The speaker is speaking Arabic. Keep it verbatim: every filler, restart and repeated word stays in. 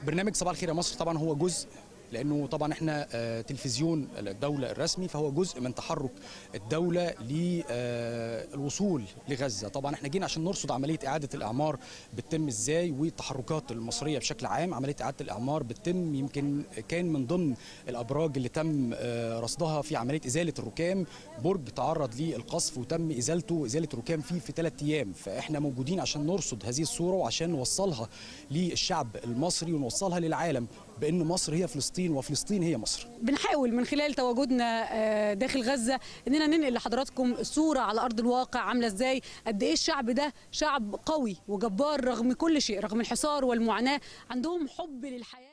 برنامج صباح الخير يا مصر طبعا هو جزء، لانه طبعا احنا تلفزيون الدوله الرسمي، فهو جزء من تحرك الدوله للوصول لغزه. طبعا احنا جينا عشان نرصد عمليه اعاده الاعمار بتتم ازاي، والتحركات المصريه بشكل عام. عمليه اعاده الاعمار بتتم، يمكن كان من ضمن الابراج اللي تم رصدها في عمليه ازاله الركام برج تعرض للقصف وتم ازالته، ازاله ركام فيه في ثلاث ايام. فاحنا موجودين عشان نرصد هذه الصوره وعشان نوصلها للشعب المصري ونوصلها للعالم بان مصر هي فلسطين وفلسطين هي مصر. بنحاول من خلال تواجدنا داخل غزه اننا ننقل لحضراتكم الصوره على ارض الواقع عامله ازاي، قد ايه الشعب ده شعب قوي وجبار رغم كل شيء، رغم الحصار والمعاناه، عندهم حب للحياه.